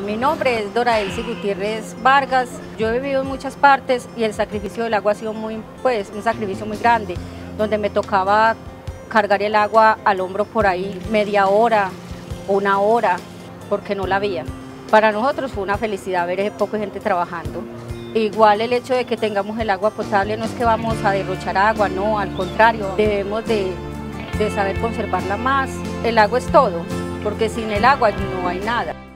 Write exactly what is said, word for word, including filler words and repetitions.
Mi nombre es Doraelsi Gutiérrez Vargas. Yo he vivido en muchas partes y el sacrificio del agua ha sido muy, pues, un sacrificio muy grande, donde me tocaba cargar el agua al hombro por ahí media hora o una hora, porque no la había. Para nosotros fue una felicidad ver poca gente trabajando. Igual el hecho de que tengamos el agua potable no es que vamos a derrochar agua, no, al contrario, debemos de, de saber conservarla más. El agua es todo, porque sin el agua no hay nada.